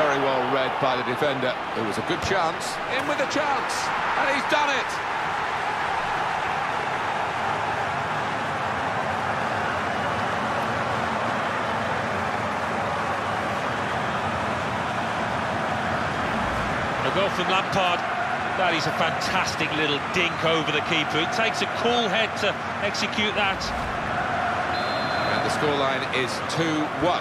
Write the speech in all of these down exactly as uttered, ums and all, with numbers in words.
very well read by the defender. It was a good chance. In with a chance. And he's done it. A goal from Lampard. That is a fantastic little dink over the keeper. It takes a cool head to execute that. And the scoreline is two one.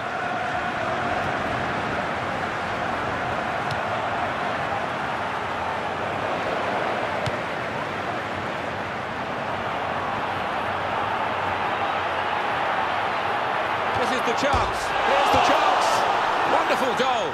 This is the chance. Here's the chance. Wonderful goal.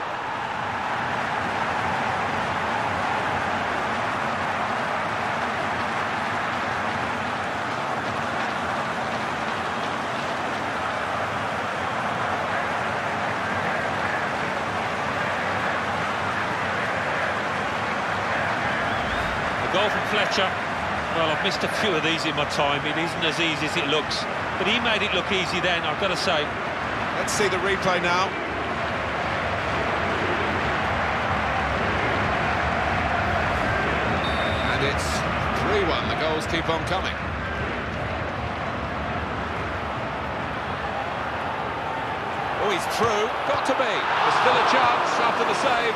Goal from Fletcher. Well, I've missed a few of these in my time. It isn't as easy as it looks, but he made it look easy then, I've got to say. Let's see the replay now. And it's three one. The goals keep on coming. Oh, he's through. Got to be. There's still a chance after the save.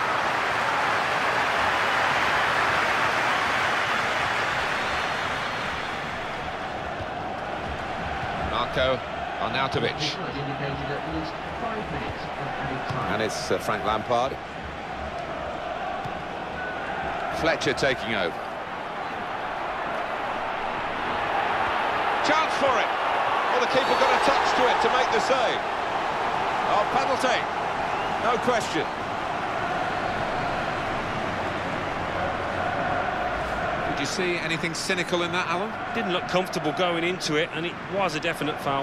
Marko Arnautovic. And it's uh, Frank Lampard. Fletcher taking over. Chance for it. Well, the keeper got a touch to it to make the save. Oh, penalty. No question. Did you see anything cynical in that, Alan? Didn't look comfortable going into it, and it was a definite foul.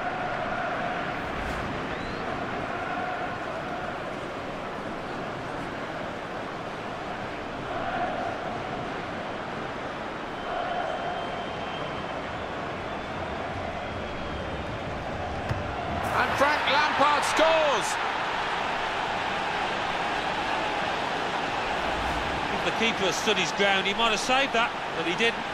And Frank Lampard scores! If the keeper had stood his ground, he might have saved that, but he didn't.